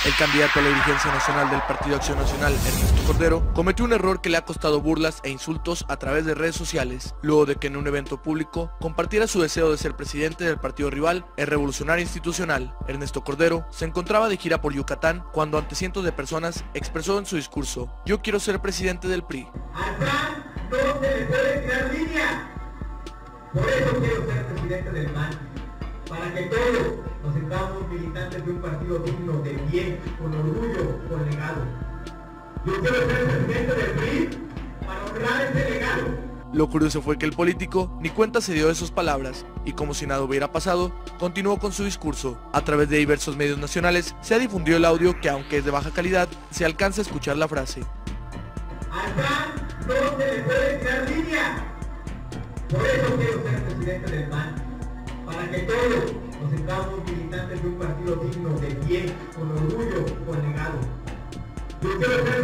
El candidato a la dirigencia nacional del Partido Acción Nacional, Ernesto Cordero, cometió un error que le ha costado burlas e insultos a través de redes sociales, luego de que en un evento público compartiera su deseo de ser presidente del partido rival, el Revolucionario Institucional. Ernesto Cordero se encontraba de gira por Yucatán cuando ante cientos de personas expresó en su discurso: "Yo quiero ser presidente del PRI". Al PAN no se le puede tirar línea. Por eso quiero ser presidente del PAN, para que todos nos sentamos militantes de un partido digno, de pie, con orgullo, con legado. Yo quiero ser presidente del PRI para honrar ese legado. Lo curioso fue que el político ni cuenta se dio de sus palabras y, como si nada hubiera pasado, continuó con su discurso. A través de diversos medios nacionales se ha difundido el audio que, aunque es de baja calidad, se alcanza a escuchar la frase. Al PAN no se le puede tirar línea. Por eso quiero ser presidente del PAN, para que todos nos sentamos militantes de un partido digno, de pie, con orgullo, con legado. Yo quiero ser